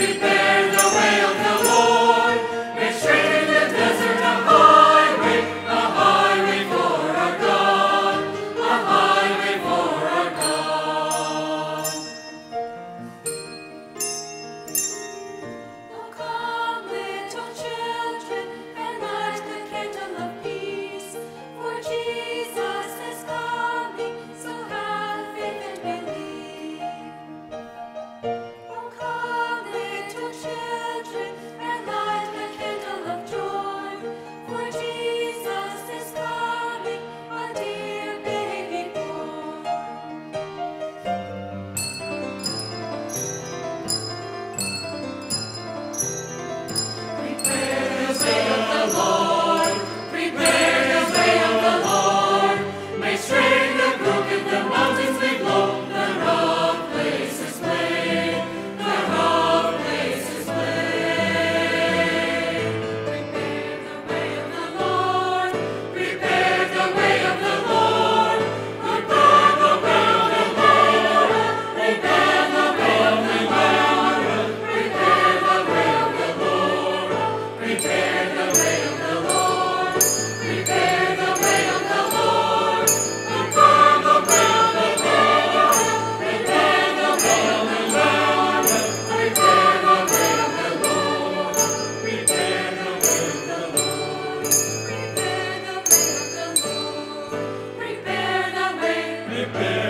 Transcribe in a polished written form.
Prepare the way of the Lord. Make straight in the desert a highway for our God, a highway for our God. Oh, come, little children, and light the candle of peace, for Jesus is coming, so have faith and believe. Oh, come, little children, and light the candle of joy, for Jesus is coming, a dear baby boy. Prepare the way of the Lord. Prepare the way of the Lord. Make straight the crooked, the mountains made low, the rough places plain, the rough places plain. Prepare the way of the Lord. Prepare the way of the Lord. Prepare the way of the Lord. Prepare the way of the Lord. Prepare the way of the Lord. Prepare the way of the Lord. Prepare the way of the Lord. Prepare the way of the Lord. Prepare the way of the Lord. Prepare the way of the Lord. Prepare the way of the Lord. Prepare the way of the Lord. Prepare the way. Prepare